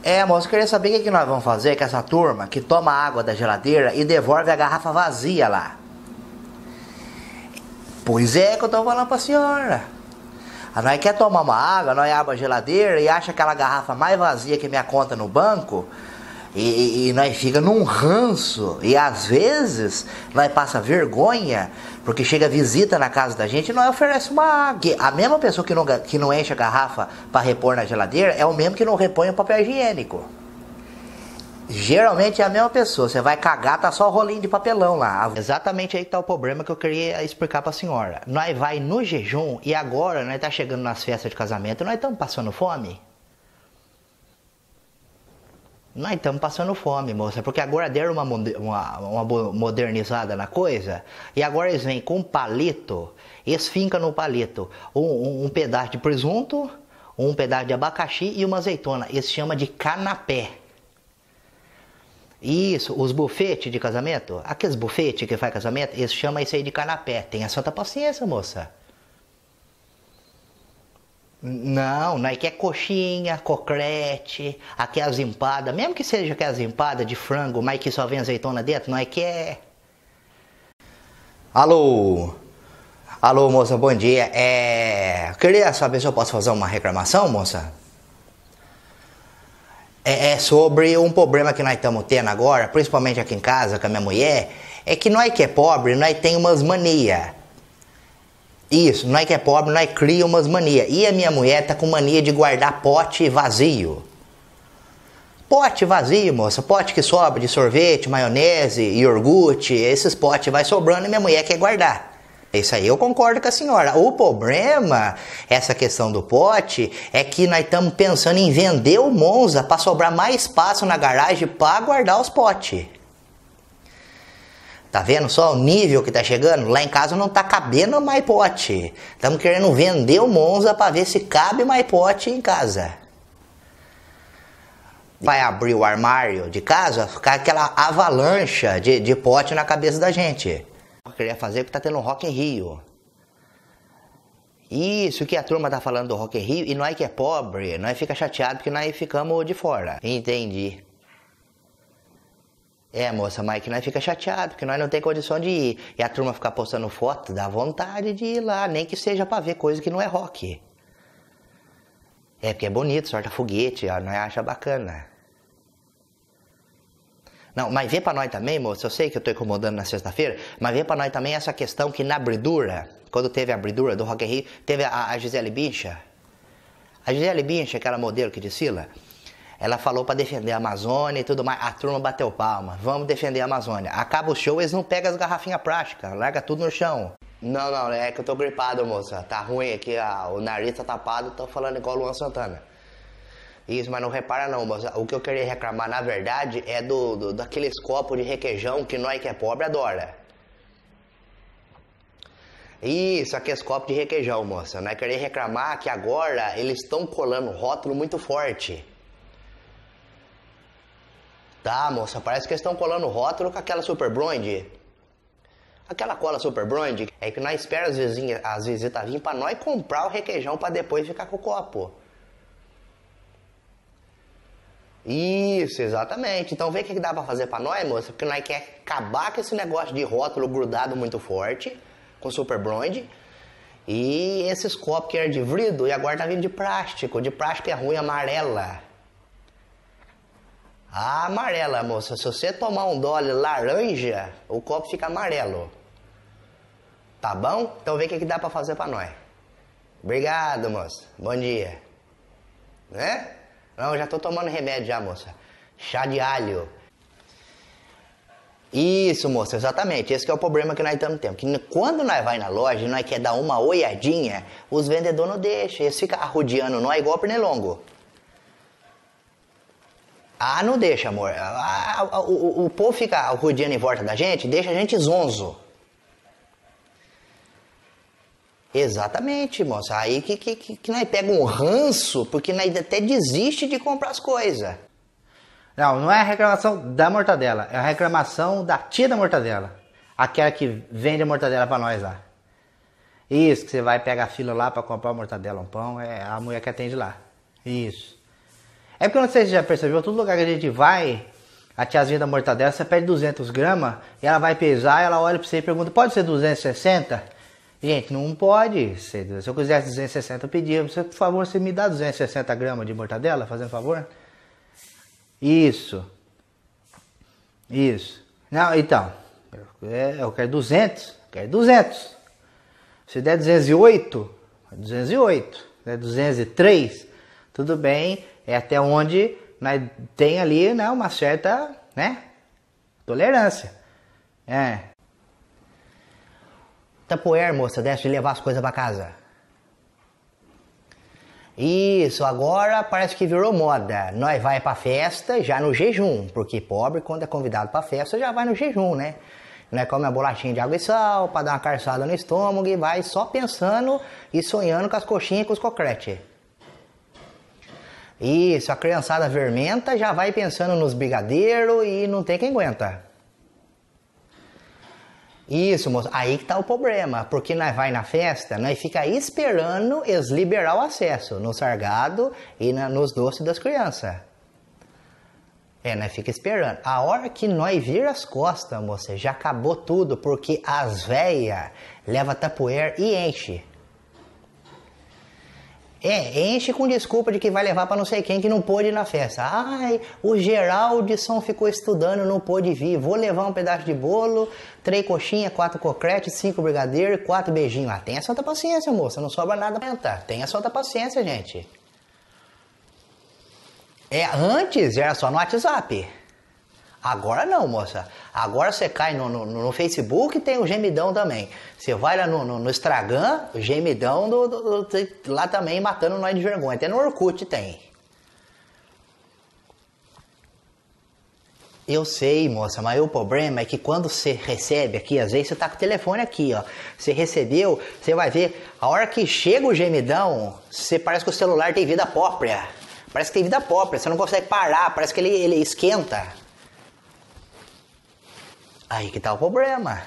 Moço, eu queria saber o que nós vamos fazer com essa turma que toma água da geladeira e devolve a garrafa vazia lá. Pois é que eu tô falando pra senhora. Nós quer tomar uma água, nós abre a geladeira e acha aquela garrafa mais vazia que minha conta no banco e nós fica num ranço e às vezes nós passa vergonha porque chega visita na casa da gente e nós oferece uma água. A mesma pessoa que não enche a garrafa para repor na geladeira é o mesmo que não repõe o papel higiênico. Geralmente é a mesma pessoa, você vai cagar, tá só o rolinho de papelão lá. Exatamente aí que tá o problema que eu queria explicar pra senhora. Nós vai no jejum e agora nós tá chegando nas festas de casamento e nós estamos passando fome. Nós estamos passando fome, moça, porque agora deram uma modernizada na coisa e agora eles vêm com um palito, eles fincam no palito um pedaço de presunto, um pedaço de abacaxi e uma azeitona. Eles chamam de canapé. Isso, os bufetes de casamento, aqueles bufetes que faz casamento, eles chamam isso aí de canapé. Tenha santa paciência, moça. Não, nós quer coxinha, cocrete, aquelas empadas, mesmo que seja aquelas empadas de frango, mas que só vem azeitona dentro, nós quer. Alô? Alô, moça, bom dia. Queria saber se eu posso fazer uma reclamação, moça? É sobre um problema que nós estamos tendo agora, principalmente aqui em casa com a minha mulher, é que nós que é pobre, nós tem umas manias. Isso, nós que é pobre, nós cria umas manias. E a minha mulher tá com mania de guardar pote vazio. Pote vazio, moça, pote que sobra de sorvete, maionese, iogurte, esses potes vai sobrando e minha mulher quer guardar. Isso aí eu concordo com a senhora. O problema, essa questão do pote, é que nós estamos pensando em vender o Monza para sobrar mais espaço na garagem para guardar os potes. Tá vendo só o nível que tá chegando? Lá em casa não tá cabendo mais pote. Estamos querendo vender o Monza para ver se cabe mais pote em casa. Vai abrir o armário de casa, ficar aquela avalanche de pote na cabeça da gente. Eu queria fazer porque tá tendo um Rock in Rio. Isso que a turma tá falando do Rock in Rio e nós que é pobre, nós fica chateado porque nós ficamos de fora. Entendi. Moça, mas que nós fica chateado porque nós não tem condição de ir. E a turma ficar postando foto, dá vontade de ir lá, nem que seja pra ver coisa que não é rock. Porque é bonito, sorta foguete, ó, nós acha bacana. Não, mas vê pra nós também, moça, eu sei que eu tô incomodando na sexta-feira, mas vê pra nós também essa questão que na abridura, quando teve a abridura do Rock in Rio, teve a Gisele Bündchen. A Gisele Bündchen, aquela modelo que desfila, ela falou pra defender a Amazônia e tudo mais, a turma bateu palma, vamos defender a Amazônia. Acaba o show, eles não pegam as garrafinhas plásticas, larga tudo no chão. Não, é que eu tô gripado, moça, tá ruim aqui, o nariz tá tapado, tô falando igual o Luan Santana. Isso, mas não repara não, moça. O que eu queria reclamar, na verdade, é daqueles copos de requeijão que nós que é pobre adora. Isso, aqueles copos de requeijão, moça. Nós queria reclamar que agora eles estão colando rótulo muito forte. Tá, moça, parece que eles estão colando rótulo com aquela Super Blonde. Aquela cola Super Blonde, é que nós esperamos as visitas virem pra nós comprar o requeijão pra depois ficar com o copo. Isso, exatamente. Então vê o que dá pra fazer pra nós, moça, porque nós quer acabar com esse negócio de rótulo grudado muito forte, com Super Blonde, e esses copos que eram de vidro e agora tá vindo de plástico é ruim, amarela. Ah, amarela, moça, se você tomar um Dolly laranja, o copo fica amarelo. Tá bom? Então vê o que dá pra fazer pra nós. Obrigado, moça. Bom dia. Né? Não, eu já tô tomando remédio já, moça. Chá de alho. Isso, moça, exatamente. Esse que é o problema que nós estamos tendo. Que quando nós vai na loja e nós quer dar uma olhadinha, os vendedores não deixam. Eles ficam arrodeando nós igual pernilongo. Ah, não deixa, amor. O povo fica arrodeando em volta da gente, deixa a gente zonzo. Exatamente, moça. Aí que nós pega um ranço, porque nós até desiste de comprar as coisas. Não é a reclamação da mortadela, é a reclamação da tia da mortadela. Aquela que vende a mortadela pra nós lá. Isso, que você vai pegar a fila lá pra comprar a mortadela, um pão, é a mulher que atende lá. Isso. É porque eu não sei se você já percebeu, todo lugar que a gente vai, a tiazinha da mortadela, você pede 200 gramas, e ela vai pesar, ela olha pra você e pergunta, pode ser 260? Gente, não pode ser. Se eu quisesse 260, eu pedia, você, por favor, você me dá 260 gramas de mortadela, fazendo favor? Isso. Não, então, eu quero 200, quero 200. Se der 208, 208. Se der 203, tudo bem, é até onde nós tem ali, né, uma certa, né, tolerância. Tupperware, moça, deixa de levar as coisas pra casa. Isso, agora parece que virou moda. Nós vai pra festa já no jejum, porque pobre, quando é convidado pra festa, já vai no jejum, né? Nós come uma bolachinha de água e sal, pra dar uma carçada no estômago e vai só pensando e sonhando com as coxinhas e com os cocretes. Isso, a criançada vermenta já vai pensando nos brigadeiros e não tem quem aguenta. Isso, moço, aí que tá o problema, porque nós vai na festa, nós fica esperando eles liberar o acesso no sargado e nos doces das crianças. Nós fica esperando. A hora que nós vira as costas, moça, já acabou tudo, porque as velhas levam Tupperware e enche. Enche com desculpa de que vai levar pra não sei quem que não pôde ir na festa. Ai, o Geraldson ficou estudando, não pôde vir. Vou levar um pedaço de bolo, 3 coxinhas, 4 cocretes, 5 brigadeiros e 4 beijinhos. Ah, tenha santa paciência, moça, não sobra nada pra tentar. Tenha santa paciência, gente. Antes era só no WhatsApp. Agora não, moça. Agora você cai no Facebook e tem o gemidão também. Você vai lá no Instagram, o gemidão lá também matando nós de vergonha. Até no Orkut tem. Eu sei, moça, mas o problema é que quando você recebe aqui, às vezes você tá com o telefone aqui, ó. Você recebeu, você vai ver, a hora que chega o gemidão, você parece que o celular tem vida própria. Parece que tem vida própria, você não consegue parar, parece que ele esquenta. Aí que tá o problema.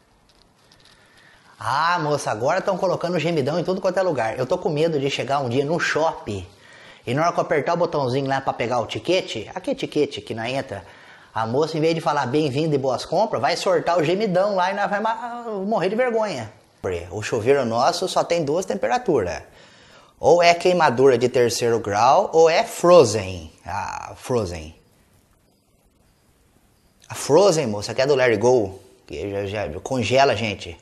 Ah, moça, agora estão colocando gemidão em tudo quanto é lugar. Eu tô com medo de chegar um dia no shopping e na hora que eu apertar o botãozinho lá pra pegar o tiquete, aquele tiquete que não entra, a moça, em vez de falar bem-vindo e boas compras, vai sortar o gemidão lá e nós vai morrer de vergonha. O chuveiro nosso só tem 2 temperaturas. Ou é queimadura de 3º grau ou é frozen. Frozen. A Frozen, moça, que é do Let It Go, que já congela a gente.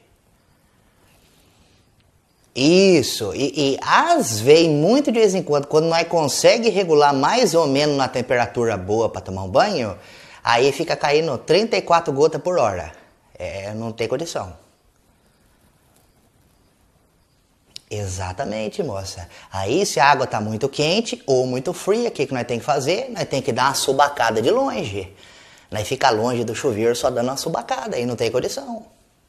Isso, e às vezes, muito de vez em quando nós conseguimos regular mais ou menos na temperatura boa para tomar um banho, aí fica caindo 34 gotas por hora. Não tem condição. Exatamente, moça. Aí se a água está muito quente ou muito fria, o que nós temos que fazer? Nós temos que dar uma subacada de longe. Nós fica longe do chuveiro só dando uma subacada, aí não tem condição.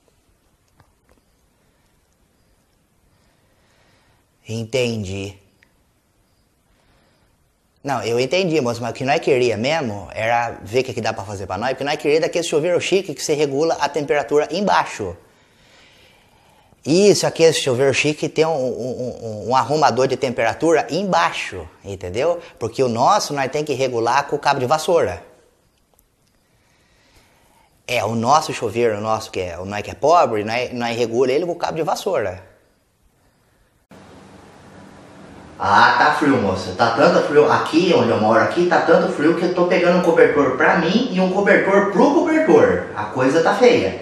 Entendi. Não, eu entendi, moço, mas o que nós queria mesmo era ver o que dá pra fazer pra nós, porque nós queria daquele chuveiro chique que você regula a temperatura embaixo. Isso, aquele chuveiro chique tem um arrumador de temperatura embaixo, entendeu? Porque o nosso nós tem que regular com o cabo de vassoura. O nosso chuveiro, nós que é pobre, nós regula ele com o cabo de vassoura. Ah, tá frio, moça. Tá tanto frio. Aqui, onde eu moro aqui, tá tanto frio que eu tô pegando um cobertor pra mim e um cobertor pro cobertor. A coisa tá feia.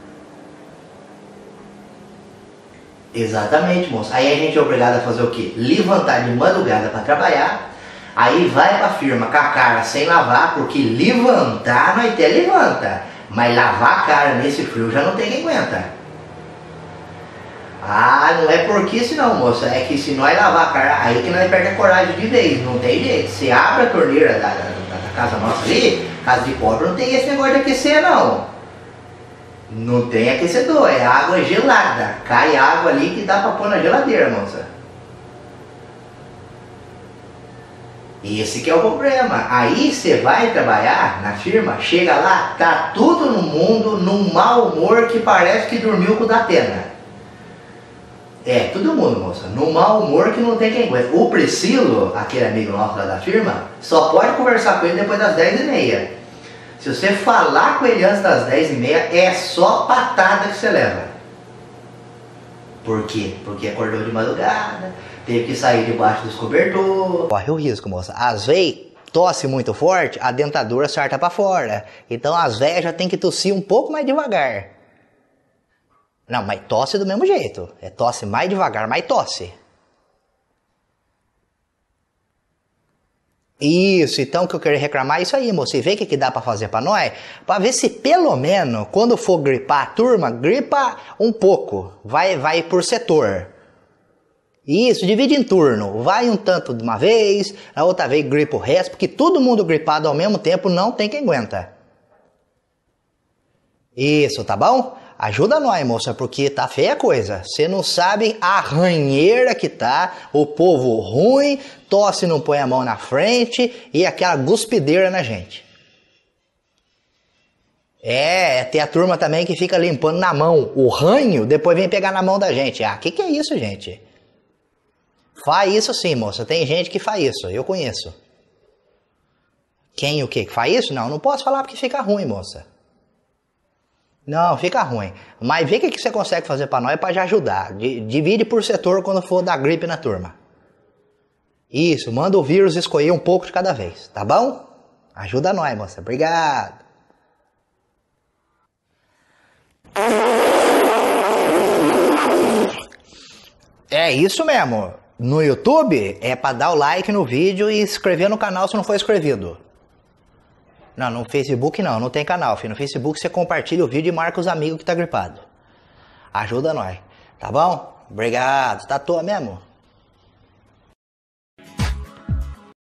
Exatamente, moça. Aí a gente é obrigado a fazer o quê? Levantar de madrugada pra trabalhar. Aí vai pra firma com a cara sem lavar, porque levantar nós até levanta. Mas lavar a cara nesse frio já não tem quem aguenta. Ah, não é porque isso não, moça. É que se nós lavar a cara, aí que nós perdemos a coragem de vez. Não tem jeito. Você abre a torneira da casa nossa ali, casa de pobre, não tem esse negócio de aquecer não. Não tem aquecedor, é água gelada. Cai água ali que dá pra pôr na geladeira, moça. Esse que é o problema. Aí você vai trabalhar na firma, chega lá, tá tudo no mundo num mau humor que parece que dormiu com o da pena. É, todo mundo, moça. No mau humor que não tem quem aguenta. O Priscilo, aquele amigo nosso lá da firma, só pode conversar com ele depois das 10h30. Se você falar com ele antes das 10h30, é só patada que você leva. Por quê? Porque acordou de madrugada, teve que sair debaixo dos cobertores. Corre o risco, moça. Às vezes, tosse muito forte, a dentadura sarta pra fora. Então as velhas já tem que tossir um pouco mais devagar. Não, mas tosse do mesmo jeito. É tosse mais devagar, mas tosse. Isso, então o que eu queria reclamar é isso aí, moço. E vê o que dá pra fazer pra nós? Pra ver se pelo menos, quando for gripar a turma, gripa um pouco. Vai por setor. Isso, divide em turno. Vai um tanto de uma vez, a outra vez gripa o resto, porque todo mundo gripado ao mesmo tempo não tem quem aguenta. Isso, tá bom? Ajuda nós, moça, porque tá feia a coisa. Você não sabe a ranheira que tá, o povo ruim, tosse não põe a mão na frente e aquela guspideira na gente. Tem a turma também que fica limpando na mão o ranho, depois vem pegar na mão da gente. Ah, que é isso, gente? Faz isso sim, moça. Tem gente que faz isso, eu conheço. Quem o quê? Faz isso? Não posso falar porque fica ruim, moça. Não, fica ruim. Mas vê o que você consegue fazer pra nós pra já ajudar. Divide por setor quando for dar gripe na turma. Isso, manda o vírus escolher um pouco de cada vez, tá bom? Ajuda nós, moça. Obrigado. É isso mesmo. No YouTube é pra dar o like no vídeo e inscrever no canal se não for inscrito. Não, no Facebook não tem canal, filho. No Facebook você compartilha o vídeo e marca os amigos que tá gripado. Ajuda nós, tá bom? Obrigado, tá à toa mesmo?